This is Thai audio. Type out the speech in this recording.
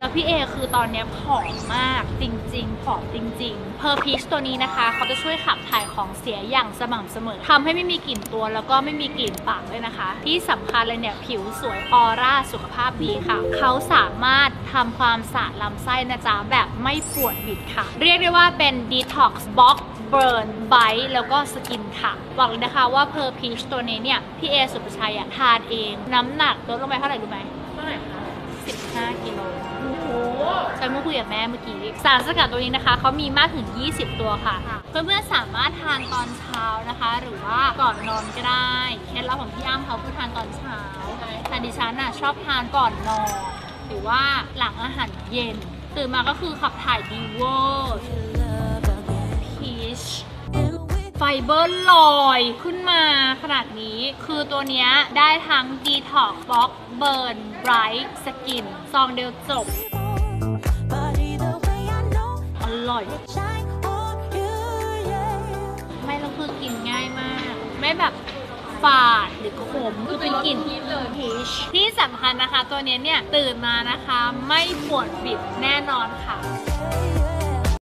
แล้วพี่เอคือตอนนี้ผอมมากจริงๆผอมจริงๆเพอร์พีชตัวนี้นะคะเขาจะช่วยขับถ่ายของเสียอย่างสม่ำเสมอทำให้ไม่มีกลิ่นตัวแล้วก็ไม่มีกลิ่นปากด้วยนะคะที่สำคัญเลยเนี่ยผิวสวยออร่าสุขภาพดีค่ะเขาสามารถทำความสะอาดลำไส้นะจ๊ะแบบไม่ปวดบิดค่ะเรียกได้ว่าเป็น Detox Box Burn Bite แล้วก็สกินค่ะบอกเลยนะคะว่าเพอร์พีชตัวนี้เนี่ยพี่เอสุภชัยทานเองน้ำหนักลดลงไปเท่าไหร่รู้ไหมเท่าไหร่คะ15 กิโลฉันเมื่อคุยกับแม่เมื่อกี้สารสกัดตัวนี้นะคะเขามีมากถึง20ตัวค่ะเพื่อนๆสามารถทานตอนเช้านะคะหรือว่าก่อนนอนก็ได้เคล็ดลับของพี่อ้ำเขาคือทานตอนเช้าแต่ดิฉันน่ะชอบทานก่อนนอนหรือว่าหลังอาหารเย็นตื่นมาก็คือขับถ่ายดีเวอร์พีชไฟเบอร์ลอยขึ้นมาขนาดนี้คือตัวเนี้ยได้ทั้ง Detox Box Burn Bright Skin ซองเดียวจบอร่อยไม่แล้วคือกินง่ายมากไม่แบบฝาดหรือขมคือเป็นกลิ่นพีชที่สำคัญนะคะตัวนี้เนี่ยตื่นมานะคะไม่ปวดบิดแน่นอนค่ะ